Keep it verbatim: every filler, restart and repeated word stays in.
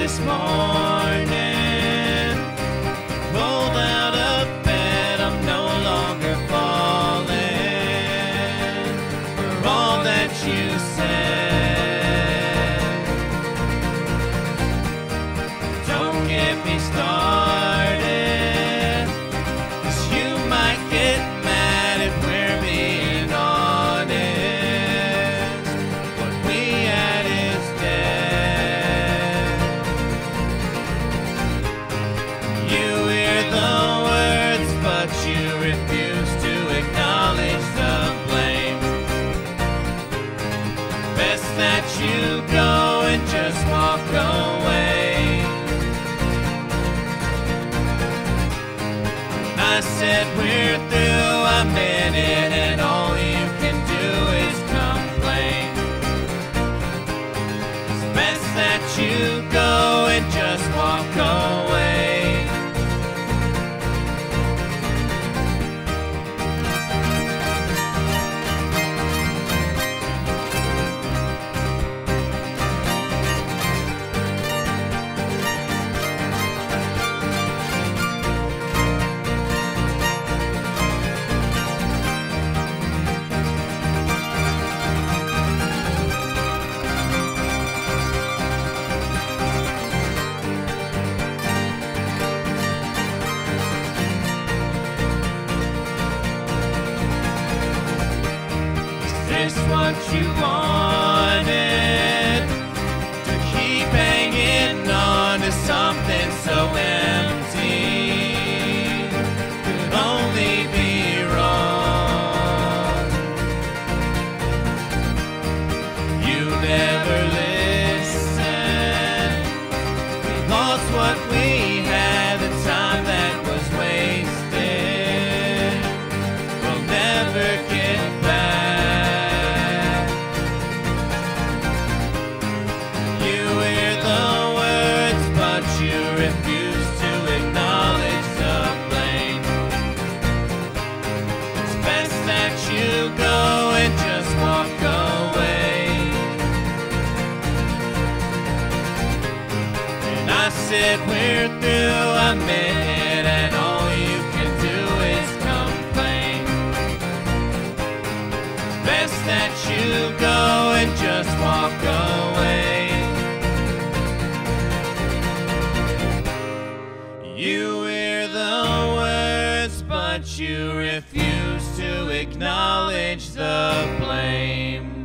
this morning. Rolled out of bed, I'm no longer falling for all that you said. Don't get me started, 'cause you might get mad if we're being honest. What we had is dead. You hear the words, but you refuse to acknowledge the blame. Best that you go and just walk away. I said we're through, I meant it, and all you can do is complain. It's best that you go and just walk away. Is this what you wanted? To keep hanging on to something so empty could only be wrong. You never listened. We lost what we had, the time that was wasted. We'll never get back. You refuse to acknowledge the blame. It's best that you go and just walk away. And I said we're through, I meant it, and all you can do is complain. It's best that you go and just walk away. You hear the words, but you refuse to acknowledge the blame.